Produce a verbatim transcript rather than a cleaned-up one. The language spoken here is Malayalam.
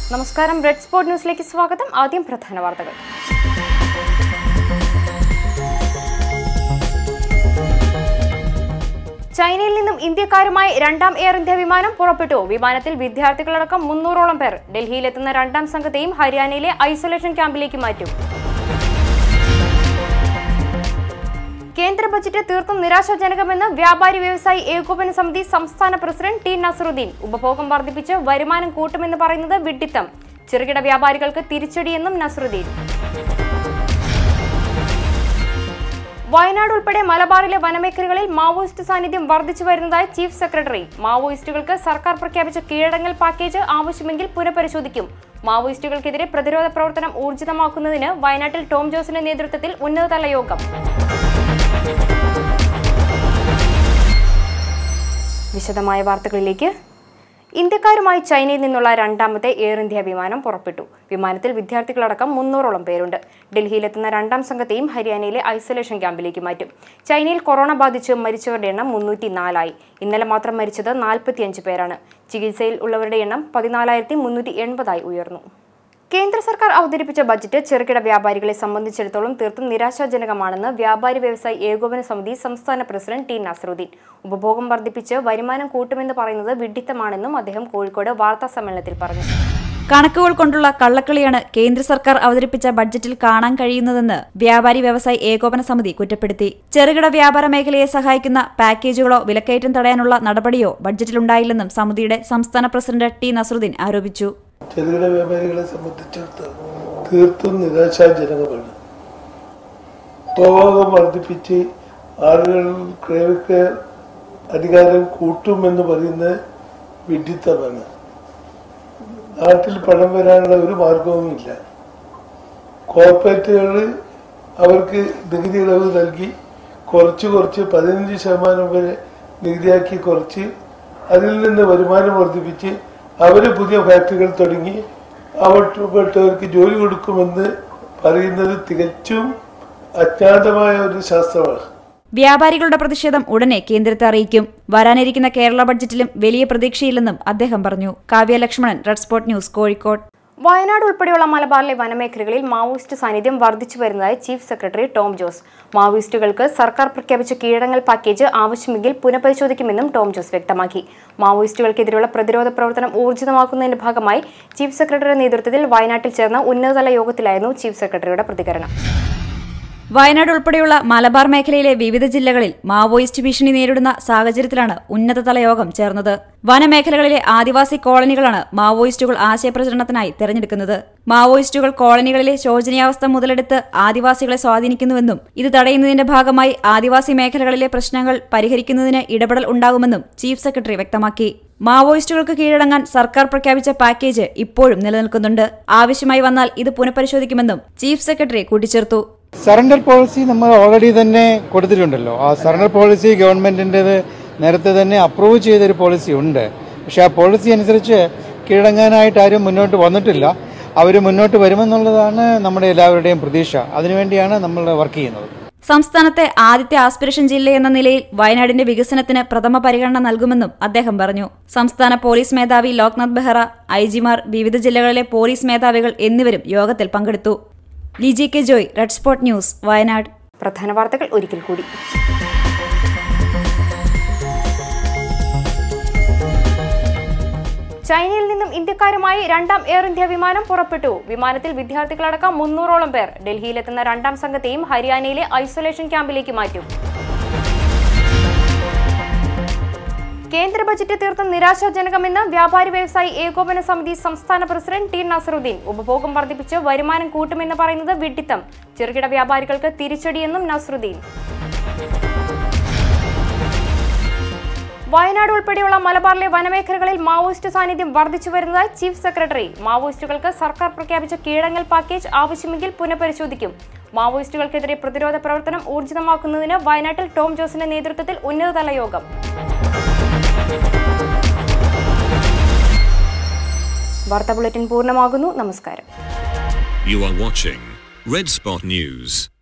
നമസ്കാരം, റെഡ് സ്പോട്ട് ന്യൂസിലേക്ക് സ്വാഗതം. ആദ്യം പ്രധാന വാർത്തകൾ. ചൈനയിൽ നിന്നും ഇന്ത്യക്കാരുമായി രണ്ടാം എയർ ഇന്ത്യ വിമാനം പുറപ്പെട്ടു. വിമാനത്തിൽ വിദ്യാർത്ഥികളടക്കം മുന്നൂറോളം പേർ. ഡൽഹിയിലെത്തുന്ന രണ്ടാം സംഘത്തെയും ഹരിയാനയിലെ ഐസൊലേഷൻ ക്യാമ്പിലേക്ക് മാറ്റും. കേന്ദ്ര ബജറ്റ് തീർത്തും നിരാശാജനകമെന്ന് വ്യാപാരി വ്യവസായി ഏകോപന സമിതി സംസ്ഥാന പ്രസിഡന്റ് ടി നസറുദ്ദീൻ. ഉപഭോഗം വർദ്ധിപ്പിച്ച് വരുമാനം കൂട്ടുമെന്ന് പറയുന്നത് വിഡ്ഢിത്തം. ചെറുകിട വ്യാപാരികൾക്ക് തിരിച്ചടിയെന്നും നസറുദ്ദീൻ. വയനാട് ഉൾപ്പെടെ മലബാറിലെ വനമേഖലകളിൽ മാവോയിസ്റ്റ് സാന്നിധ്യം വർദ്ധിച്ചു വരുന്നതായി ചീഫ് സെക്രട്ടറി. മാവോയിസ്റ്റുകൾക്ക് സർക്കാർ പ്രഖ്യാപിച്ച കീഴടങ്ങൽ പാക്കേജ് ആവശ്യമെങ്കിൽ പുനഃപരിശോധിക്കും. മാവോയിസ്റ്റുകൾക്കെതിരെ പ്രതിരോധ പ്രവർത്തനം ഊർജിതമാക്കുന്നതിന് വയനാട്ടിൽ ടോം ജോസിന്റെ നേതൃത്വത്തിൽ ഉന്നതതല യോഗം. വിശദമായ വാർത്തകളിലേക്ക്. ഇന്ത്യക്കാരുമായി ചൈനയിൽ നിന്നുള്ള രണ്ടാമത്തെ എയർ ഇന്ത്യ വിമാനം പുറപ്പെട്ടു. വിമാനത്തിൽ വിദ്യാർത്ഥികളടക്കം മുന്നൂറോളം പേരുണ്ട്. ഡൽഹിയിലെത്തുന്ന രണ്ടാം സംഘത്തെയും ഹരിയാനയിലെ ഐസൊലേഷൻ ക്യാമ്പിലേക്ക് മാറ്റും. ചൈനയിൽ കൊറോണ ബാധിച്ച് മരിച്ചവരുടെ എണ്ണം മുന്നൂറ്റി നാലായി. ഇന്നലെ മാത്രം മരിച്ചത് നാൽപ്പത്തിയഞ്ച് പേരാണ്. ചികിത്സയിൽ ഉള്ളവരുടെ എണ്ണം പതിനാലായിരത്തി മുന്നൂറ്റി എൺപതായി ഉയർന്നു. കേന്ദ്ര സർക്കാർ അവതരിപ്പിച്ച ബജറ്റ് ചെറുകിട വ്യാപാരികളെ സംബന്ധിച്ചിടത്തോളം തീർത്തും നിരാശാജനകമാണെന്ന് വ്യാപാരി വ്യവസായി ഏകോപന സമിതി സംസ്ഥാന പ്രസിഡന്റ് ടി നസറുദ്ദീൻ. ഉപഭോഗം വർദ്ധിപ്പിച്ച് വരുമാനം കൂട്ടുമെന്ന് പറയുന്നത് വിഡ്ഢിത്തമാണെന്നും അദ്ദേഹം കോഴിക്കോട് വാർത്താ സമ്മേളനത്തിൽ പറഞ്ഞു. കണക്കുകൾ കൊണ്ടുള്ള കള്ളക്കളിയാണ് കേന്ദ്ര സർക്കാർ അവതരിപ്പിച്ച ബഡ്ജറ്റിൽ കാണാൻ കഴിയുന്നതെന്ന് വ്യാപാരി വ്യവസായി ഏകോപന സമിതി കുറ്റപ്പെടുത്തി. ചെറുകിട വ്യാപാര മേഖലയെ സഹായിക്കുന്ന പാക്കേജുകളോ വിലക്കയറ്റം തടയാനുള്ള നടപടിയോ ബഡ്ജറ്റിലുണ്ടായില്ലെന്നും സമിതിയുടെ സംസ്ഥാന പ്രസിഡന്റ് ടി നസറുദ്ദീൻ ആരോപിച്ചു. ചെറുകിട വ്യാപാരികളെ സംബന്ധിച്ചിടത്തോളം തീർത്തും നിരാശാജനകമാണ്. ഉപഭോഗം വർദ്ധിപ്പിച്ച് ആളുകൾ ക്രയവിക്രയ അധികാരം കൂട്ടുമെന്ന് പറയുന്നത് വിഡ്ഢിത്തമാണ്. നാട്ടിൽ പണം വരാനുള്ള ഒരു മാർഗവുമില്ല. കോർപ്പറേറ്റുകൾ അവർക്ക് നികുതി ഇളവ് നൽകി കുറച്ച് കുറച്ച് പതിനഞ്ച് ശതമാനം വരെ നികുതിയാക്കി കുറച്ച് അതിൽ നിന്ന് വരുമാനം വർദ്ധിപ്പിച്ച് അവർ പുതിയ ഫാക്ടറികൾ തുടങ്ങി അവർപ്പെട്ടവർക്ക് ജോലി കൊടുക്കുമെന്ന് പറയുന്നത് തികച്ചും അജ്ഞാതമായ ഒരു ശാസ്ത്രമാണ്. വ്യാപാരികളുടെ പ്രതിഷേധം ഉടനെ കേന്ദ്രത്തെ അറിയിക്കും. വരാനിരിക്കുന്ന കേരള ബഡ്ജറ്റിലും വലിയ പ്രതീക്ഷയില്ലെന്നും അദ്ദേഹം പറഞ്ഞു. Kavya Lakshmanan, red spot news, Kozhikode. Wayanad ഉൾപ്പെടെയുള്ള മലബാറിലെ വനമേഖലകളിൽ മാവോയിസ്റ്റ് സാന്നിധ്യം വർദ്ധിച്ചു വരുന്നതായി ചീഫ് സെക്രട്ടറി ടോം ജോസ്. മാവോയിസ്റ്റുകൾക്ക് സർക്കാർ പ്രഖ്യാപിച്ച കീഴടങ്ങൽ പാക്കേജ് ആവശ്യമെങ്കിൽ പുനഃപരിശോധിക്കുമെന്നും ടോം ജോസ് വ്യക്തമാക്കി. മാവോയിസ്റ്റുകൾക്കെതിരെയുള്ള പ്രതിരോധ പ്രവർത്തനം ഊർജിതമാക്കുന്നതിന്റെ ഭാഗമായി ചീഫ് സെക്രട്ടറിയുടെ നേതൃത്വത്തിൽ വയനാട്ടിൽ ചേർന്ന ഉന്നതതല യോഗത്തിലായിരുന്നു ചീഫ് സെക്രട്ടറിയുടെ പ്രതികരണം. വയനാട് ഉൾപ്പെടെയുള്ള മലബാർ മേഖലയിലെ വിവിധ ജില്ലകളിൽ മാവോയിസ്റ്റ് ഭീഷണി നേരിടുന്ന സാഹചര്യത്തിലാണ് ഉന്നതതല യോഗം ചേർന്നത്. വനമേഖലകളിലെ ആദിവാസി കോളനികളാണ് മാവോയിസ്റ്റുകൾ ആശയപ്രചരണത്തിനായി തെരഞ്ഞെടുക്കുന്നത്. മാവോയിസ്റ്റുകൾ കോളനികളിലെ ശോചനീയാവസ്ഥ മുതലെടുത്ത് ആദിവാസികളെ സ്വാധീനിക്കുന്നുവെന്നും ഇത് തടയുന്നതിന്റെ ഭാഗമായി ആദിവാസി മേഖലകളിലെ പ്രശ്നങ്ങൾ പരിഹരിക്കുന്നതിന് ഇടപെടൽ ഉണ്ടാകുമെന്നും ചീഫ് സെക്രട്ടറി വ്യക്തമാക്കി. മാവോയിസ്റ്റുകൾക്ക് കീഴടങ്ങാൻ സർക്കാർ പ്രഖ്യാപിച്ച പാക്കേജ് ഇപ്പോഴും നിലനിൽക്കുന്നുണ്ട്. ആവശ്യമായി വന്നാൽ ഇത് പുനഃപരിശോധിക്കുമെന്നും ചീഫ് സെക്രട്ടറി കൂട്ടിച്ചേർത്തു. സറണ്ടർ പോളിസി നമ്മൾ ഓൾറെഡി തന്നെ കൊടുത്തിട്ടുണ്ടല്ലോ. ആ സറണ്ടർ പോളിസി ഗവൺമെന്റിൻ്റെത് നേരത്തെ തന്നെ അപ്രൂവ് ചെയ്തൊരു പോളിസി ഉണ്ട്. പക്ഷെ ആ പോളിസി അനുസരിച്ച് കീഴടങ്ങാനായിട്ട് ആരും മുന്നോട്ട് വന്നിട്ടില്ല. അവർ മുന്നോട്ട് വരുമെന്നുള്ളതാണ് നമ്മുടെ എല്ലാവരുടെയും പ്രതീക്ഷ. അതിനുവേണ്ടിയാണ് നമ്മൾ വർക്ക് ചെയ്യുന്നത്. സംസ്ഥാനത്തെ ആദ്യത്തെ ആസ്പിരേഷൻ ജില്ല എന്ന നിലയിൽ വയനാടിന്റെ വികസനത്തിന് പ്രഥമ പരിഗണന നൽകുമെന്നും അദ്ദേഹം പറഞ്ഞു. സംസ്ഥാന പോലീസ് മേധാവി ലോക്നാഥ് ബെഹ്റ, ഐജിമാർ, വിവിധ ജില്ലകളിലെ പോലീസ് മേധാവികൾ എന്നിവരും യോഗത്തിൽ പങ്കെടുത്തു. Liji K Joy, red spot news, Wayanad. പ്രധാന വാർത്തകൾ ഒരിക്കൽ കൂടി. ചൈനയിൽ നിന്നും ഇന്ത്യക്കാരുമായി രണ്ടാം എയർ ഇന്ത്യ വിമാനം പുറപ്പെട്ടു. വിമാനത്തിൽ വിദ്യാർത്ഥികളടക്കം മുന്നൂറോളം പേർ. ഡൽഹിയിലെത്തുന്ന രണ്ടാം സംഘത്തെയും ഹരിയാനയിലെ ഐസൊലേഷൻ ക്യാമ്പിലേക്ക് മാറ്റും. കേന്ദ്ര ബജറ്റ് തീർത്തും നിരാശാജനകമെന്ന് വ്യാപാരി വ്യവസായി ഏകോപന സമിതി സംസ്ഥാന പ്രസിഡന്റ് ടി നസറുദ്ദീൻ. ഉപഭോഗം വർദ്ധിപ്പിച്ച് വരുമാനം കൂട്ടുമെന്ന് പറയുന്നത് വിഡ്ഢിത്തം. ചെറുകിട വ്യാപാരികൾക്ക് തിരിച്ചടിയെന്നും നസറുദ്ദീൻ. വയനാട് ഉൾപ്പെടെയുള്ള മലബാറിലെ വനമേഖലകളിൽ മാവോയിസ്റ്റ് സാന്നിധ്യം വർദ്ധിച്ചു വരുന്നതായി ചീഫ് സെക്രട്ടറി. മാവോയിസ്റ്റുകൾക്ക് സർക്കാർ പ്രഖ്യാപിച്ച കീഴടങ്ങൽ പാക്കേജ് ആവശ്യമെങ്കിൽ പുനഃപരിശോധിക്കും. മാവോയിസ്റ്റുകൾക്കെതിരെ പ്രതിരോധ പ്രവർത്തനം ഊർജിതമാക്കുന്നതിന് വയനാട്ടിൽ ടോം ജോസിന്റെ നേതൃത്വത്തിൽ ഉന്നതതല യോഗം. വാർത്താ ബുള്ളറ്റിൻ പൂർണ്ണമാകുന്നു. നമസ്കാരം. You are watching Red Spot News.